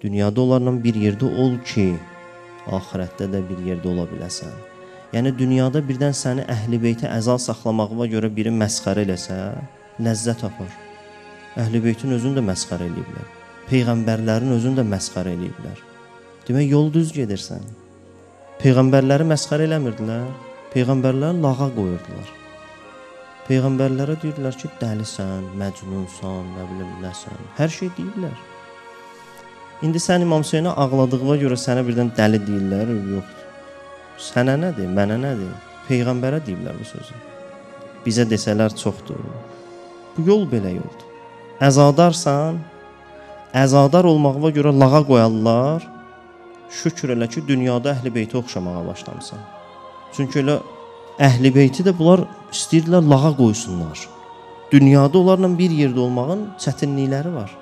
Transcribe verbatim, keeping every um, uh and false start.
Dünyada onlarla bir yerdə ol ki, axirətdə də bir yerdə ola biləsən. Yəni dünyada birdən səni Əhl-i Beytə əzal saxlamağına görə biri məsxərə eləsə, ləzzət tapar. Əhl-i Beytin özünü də məsxərə eləyiblər. Peyğəmbərlərin özünü də məsxərə eləyiblər. Demək, yol düz gedirsən. Peyğəmbərləri məsxərə eləmirdilər. Peyğəmbərləri lağa qoyurdular. Peyğəmbərlərə deyirlər ki, dəlisən, məcnunsan, nə bilim, nəsən. Hər şey deyirlər. İndi sən İmam Hüseynə ağladığına görə sənə birdən dəli deyirlər, yoxdur. Sənə nədir, mənə nədir? Peyğəmbərə deyirlər bu sözü. Bizə desələr çoxdur. Bu yol belə yoldur. Əzadarsan, əzadar olmağına görə lağa qoyarlar. Şükür elə ki, dünyada Əhl-i Beyti oxşamağa başlamısan. Çünki elə Əhl-i Beyti də bunlar istəyirdilər lağa qoysunlar. Dünyada onlarla bir yerdə olmağın çətinlikləri var.